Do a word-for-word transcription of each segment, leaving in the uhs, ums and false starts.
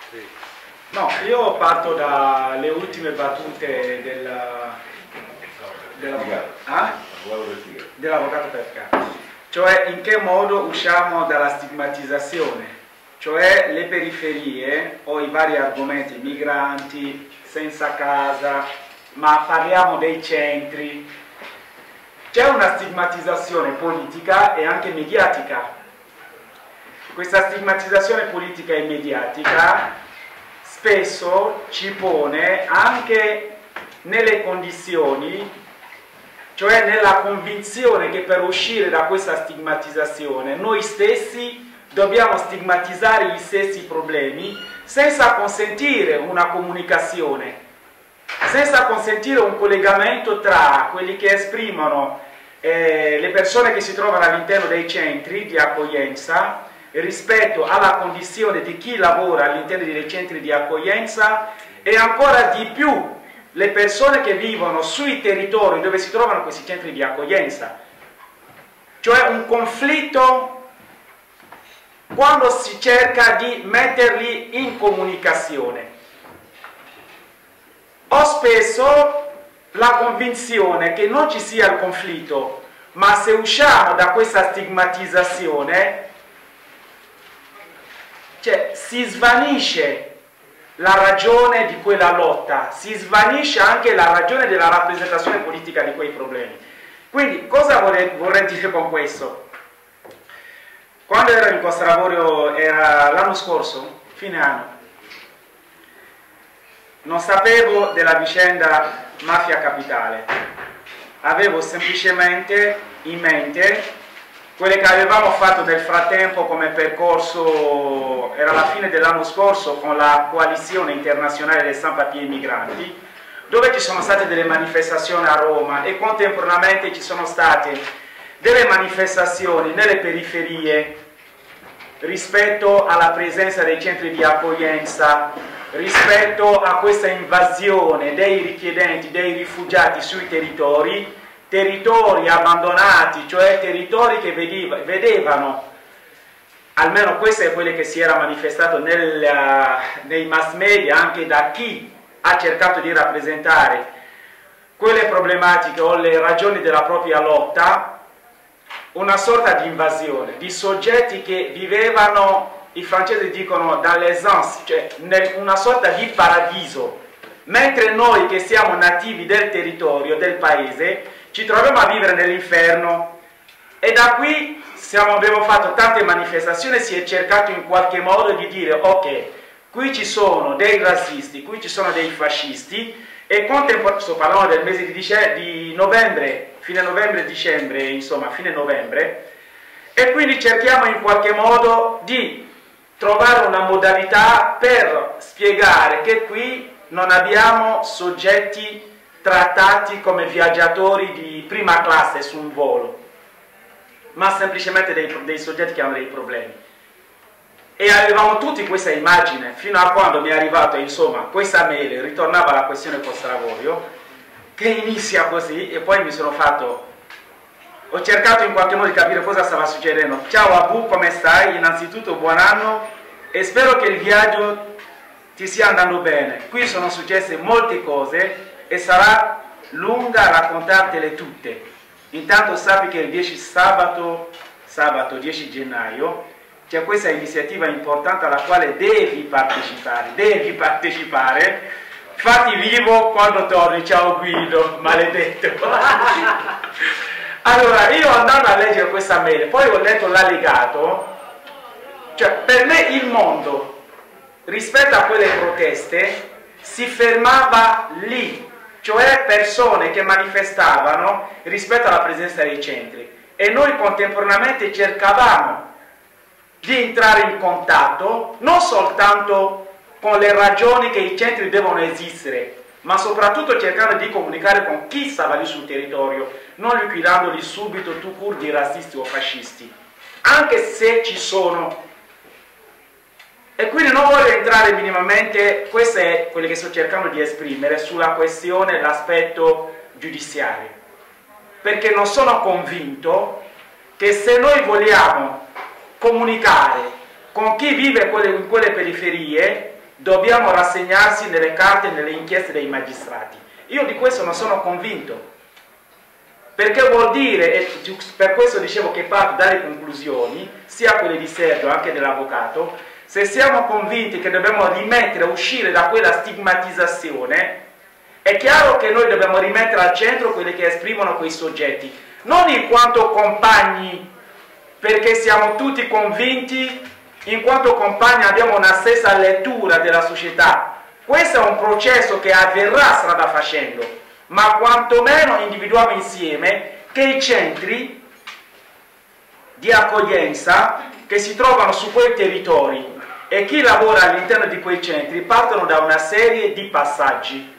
No, io parto dalle ultime battute della, dell'avvocato ah? dell'avvocato Perca, cioè in che modo usciamo dalla stigmatizzazione, cioè le periferie o i vari argomenti, migranti, senza casa, ma parliamo dei centri. C'è una stigmatizzazione politica e anche mediatica. Questa stigmatizzazione politica e mediatica spesso ci pone anche nelle condizioni, cioè nella convinzione che per uscire da questa stigmatizzazione noi stessi dobbiamo stigmatizzare gli stessi problemi senza consentire una comunicazione, senza consentire un collegamento tra quelli che esprimono eh, le persone che si trovano all'interno dei centri di accoglienza rispetto alla condizione di chi lavora all'interno dei centri di accoglienza e ancora di più le persone che vivono sui territori dove si trovano questi centri di accoglienza. Cioè un conflitto quando si cerca di metterli in comunicazione. Ho spesso la convinzione che non ci sia il conflitto, ma se usciamo da questa stigmatizzazione, cioè si svanisce la ragione di quella lotta, si svanisce anche la ragione della rappresentazione politica di quei problemi. Quindi cosa vorrei, vorrei dire con questo? Quando ero in Costa d'Avorio, era l'anno scorso, fine anno, non sapevo della vicenda Mafia Capitale, avevo semplicemente in mente quelle che avevamo fatto nel frattempo come percorso, era la fine dell'anno scorso, con la coalizione internazionale dei Sans Papiers Migranti, dove ci sono state delle manifestazioni a Roma e contemporaneamente ci sono state delle manifestazioni nelle periferie rispetto alla presenza dei centri di accoglienza, rispetto a questa invasione dei richiedenti, dei rifugiati sui territori, territori abbandonati, cioè territori che vedeva, vedevano, almeno questo è quello che si era manifestato nel, uh, nei mass media, anche da chi ha cercato di rappresentare quelle problematiche o le ragioni della propria lotta, una sorta di invasione, di soggetti che vivevano, i francesi dicono, dall'aisance, cioè una sorta di paradiso, mentre noi che siamo nativi del territorio, del paese, ci troviamo a vivere nell'inferno. E da qui siamo, abbiamo fatto tante manifestazioni, si è cercato in qualche modo di dire ok, qui ci sono dei razzisti, qui ci sono dei fascisti, e contemporaneamente, sto parlando del mese di, di novembre, fine novembre, dicembre, insomma fine novembre, e quindi cerchiamo in qualche modo di trovare una modalità per spiegare che qui non abbiamo soggetti trattati come viaggiatori di prima classe su un volo, ma semplicemente dei, dei soggetti che hanno dei problemi. E avevamo tutti questa immagine, fino a quando mi è arrivato, insomma, questa mail, ritornava alla questione Costa d'Avorio, che inizia così, e poi mi sono fatto, ho cercato in qualche modo di capire cosa stava succedendo. Ciao Abu, come stai? Innanzitutto buon anno, e spero che il viaggio ti stia andando bene. Qui sono successe molte cose, e sarà lunga raccontartele tutte. Intanto sappi che il dieci sabato, sabato dieci gennaio c'è questa iniziativa importante alla quale devi partecipare, devi partecipare, fatti vivo quando torni, ciao Guido, maledetto. Allora, io andando a leggere questa mail, poi ho letto l'allegato, cioè per me il mondo, rispetto a quelle proteste, si fermava lì, cioè persone che manifestavano rispetto alla presenza dei centri, e noi contemporaneamente cercavamo di entrare in contatto non soltanto con le ragioni che i centri devono esistere, ma soprattutto cercando di comunicare con chi stava lì sul territorio, non liquidandoli subito tu pur di razzisti o fascisti, anche se ci sono. E quindi non voglio entrare minimamente, questo è quello che sto cercando di esprimere, sulla questione, l'aspetto giudiziario, perché non sono convinto che se noi vogliamo comunicare con chi vive in quelle periferie, dobbiamo rassegnarsi nelle carte e nelle inchieste dei magistrati. Io di questo non sono convinto, perché vuol dire, e per questo dicevo che parto dalle conclusioni, sia quelle di Sergio anche dell'avvocato, se siamo convinti che dobbiamo rimettere, uscire da quella stigmatizzazione, è chiaro che noi dobbiamo rimettere al centro quelli che esprimono quei soggetti, non in quanto compagni, perché siamo tutti convinti, in quanto compagni abbiamo una stessa lettura della società. Questo è un processo che avverrà strada facendo, ma quantomeno individuiamo insieme che i centri di accoglienza che si trovano su quei territori e chi lavora all'interno di quei centri partono da una serie di passaggi.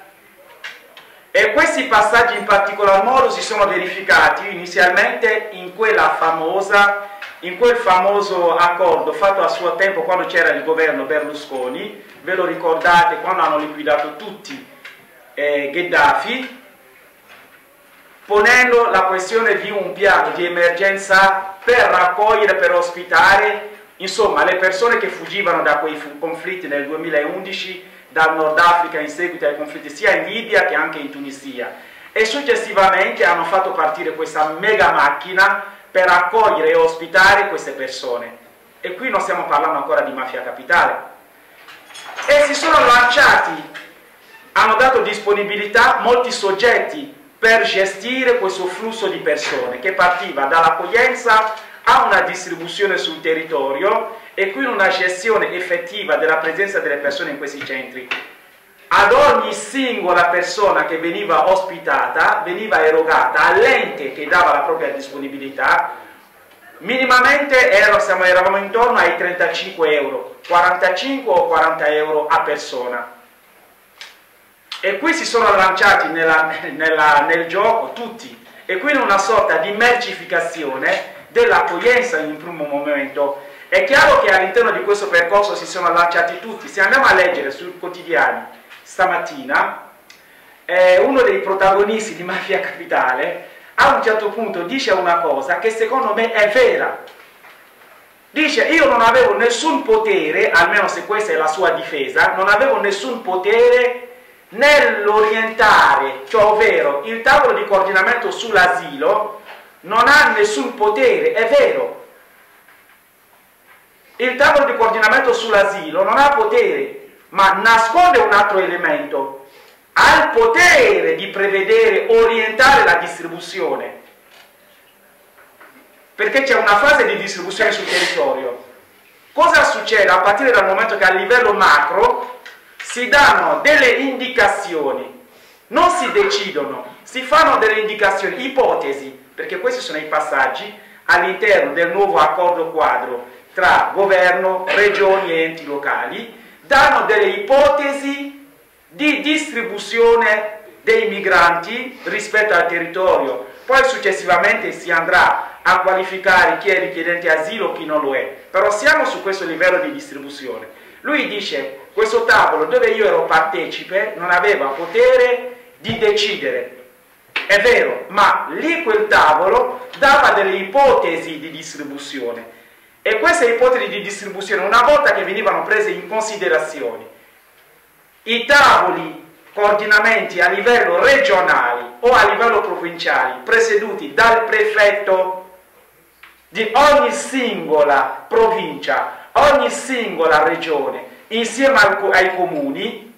E questi passaggi in particolar modo si sono verificati inizialmente in quella famosa, in quel famoso accordo fatto a suo tempo quando c'era il governo Berlusconi, ve lo ricordate, quando hanno liquidato tutti eh, Gheddafi, ponendo la questione di un piano di emergenza per raccogliere, per ospitare, insomma, le persone che fuggivano da quei conflitti nel duemilaundici, dal Nord Africa in seguito ai conflitti sia in Libia che anche in Tunisia, e successivamente hanno fatto partire questa mega macchina per accogliere e ospitare queste persone. E qui non stiamo parlando ancora di mafia capitale. E si sono lanciati, hanno dato disponibilità molti soggetti per gestire questo flusso di persone che partiva dall'accoglienza a una distribuzione sul territorio e quindi una gestione effettiva della presenza delle persone in questi centri. Ad ogni singola persona che veniva ospitata veniva erogata all'ente che dava la propria disponibilità, minimamente ero, siamo, eravamo intorno ai trentacinque euro, quarantacinque o quaranta euro a persona. E qui si sono lanciati nella, nella, nel gioco tutti, e quindi una sorta di mercificazione dell'accoglienza in un primo momento. È chiaro che all'interno di questo percorso si sono lanciati tutti. Se andiamo a leggere sui quotidiani stamattina, eh, uno dei protagonisti di Mafia Capitale a un certo punto dice una cosa che secondo me è vera. Dice: io non avevo nessun potere, almeno se questa è la sua difesa, non avevo nessun potere nell'orientare, cioè ovvero il tavolo di coordinamento sull'asilo non ha nessun potere, è vero. Il tavolo di coordinamento sull'asilo non ha potere, ma nasconde un altro elemento: ha il potere di prevedere, orientare la distribuzione, perché c'è una fase di distribuzione sul territorio. Cosa succede a partire dal momento che a livello macro si danno delle indicazioni, non si decidono, si fanno delle indicazioni, ipotesi, perché questi sono i passaggi all'interno del nuovo accordo quadro tra governo, regioni e enti locali, danno delle ipotesi di distribuzione dei migranti rispetto al territorio. Poi successivamente si andrà a qualificare chi è richiedente asilo, chi non lo è, però siamo su questo livello di distribuzione. Lui dice: questo tavolo dove io ero partecipe non aveva potere di decidere. È vero, ma lì quel tavolo dava delle ipotesi di distribuzione, e queste ipotesi di distribuzione, una volta che venivano prese in considerazione, i tavoli coordinamenti a livello regionale o a livello provinciale presieduti dal prefetto di ogni singola provincia, ogni singola regione, insieme ai comuni,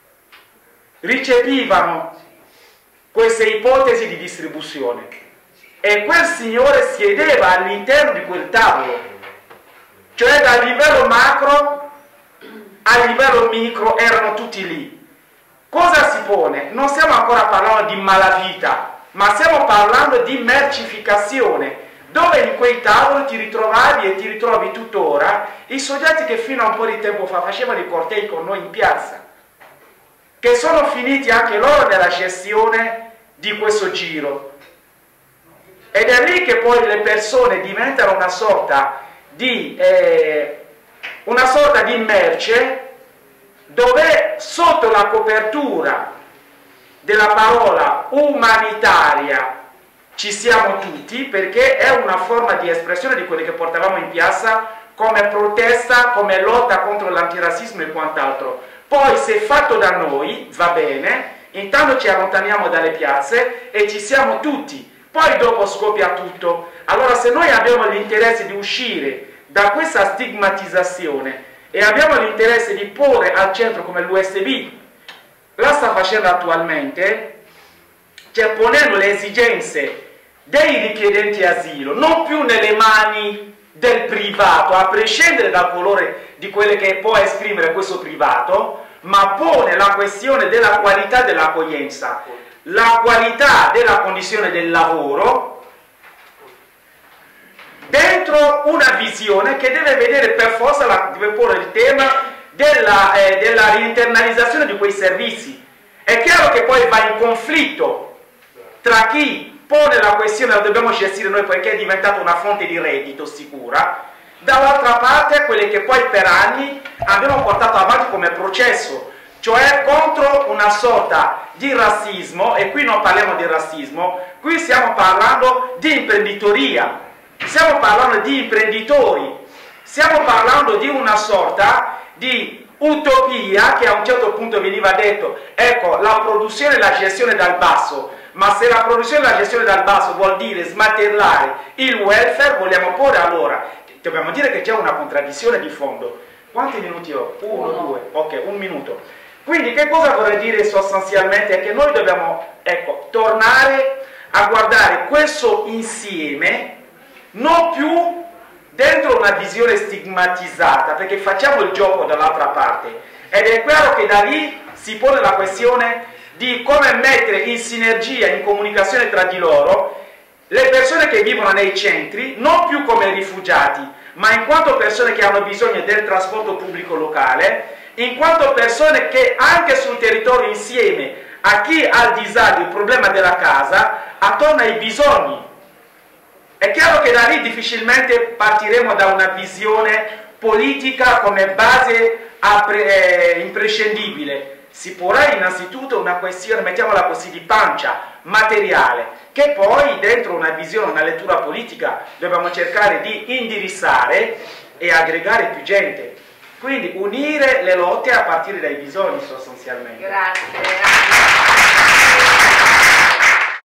ricepivano queste ipotesi di distribuzione, e quel signore siedeva all'interno di quel tavolo, cioè dal livello macro al livello micro erano tutti lì. Cosa si pone? Non stiamo ancora parlando di malavita, ma stiamo parlando di mercificazione, dove in quei tavoli ti ritrovavi e ti ritrovi tuttora i soggetti che fino a un po' di tempo fa facevano i cortei con noi in piazza, che sono finiti anche loro nella gestione di questo giro. Ed è lì che poi le persone diventano una sorta di, eh, una sorta di merce, dove sotto la copertura della parola umanitaria ci siamo tutti, perché è una forma di espressione di quelli che portavamo in piazza come protesta, come lotta contro l'antirazzismo e quant'altro. Poi se fatto da noi va bene, intanto ci allontaniamo dalle piazze e ci siamo tutti, poi dopo scoppia tutto. Allora se noi abbiamo l'interesse di uscire da questa stigmatizzazione e abbiamo l'interesse di porre al centro come l'U S B la sta facendo attualmente, cioè ponendo le esigenze dei richiedenti asilo non più nelle mani del privato, a prescindere dal colore di quelle che può esprimere questo privato, ma pone la questione della qualità dell'accoglienza, la qualità della condizione del lavoro, dentro una visione che deve vedere per forza, la, deve porre il tema della, eh, della riinternalizzazione di quei servizi. È chiaro che poi va in conflitto tra chi pone la questione, la dobbiamo gestire noi perché è diventata una fonte di reddito sicura, dall'altra parte quelle che poi per anni abbiamo portato avanti come processo, cioè contro una sorta di razzismo, e qui non parliamo di razzismo, qui stiamo parlando di imprenditoria. Stiamo parlando di imprenditori, stiamo parlando di una sorta di utopia che a un certo punto veniva detto, ecco, la produzione e la gestione dal basso, ma se la produzione e la gestione dal basso vuol dire smantellare il welfare, vogliamo porre allora, dobbiamo dire che c'è una contraddizione di fondo. Quanti minuti ho? Uno, Uno. due, ok, un minuto. Quindi che cosa vorrei dire sostanzialmente? È che noi dobbiamo, ecco, tornare a guardare questo insieme non più dentro una visione stigmatizzata, perché facciamo il gioco dall'altra parte, ed è chiaro che da lì si pone la questione di come mettere in sinergia, in comunicazione tra di loro, le persone che vivono nei centri, non più come rifugiati, ma in quanto persone che hanno bisogno del trasporto pubblico locale, in quanto persone che anche sul territorio insieme a chi ha il disagio, il problema della casa, attorno ai bisogni. È chiaro che da lì difficilmente partiremo da una visione politica come base eh, imprescindibile. Si porrà innanzitutto una questione, mettiamola così, di pancia, materiale, che poi dentro una visione, una lettura politica dobbiamo cercare di indirizzare e aggregare più gente. Quindi unire le lotte a partire dai bisogni sostanzialmente. Grazie.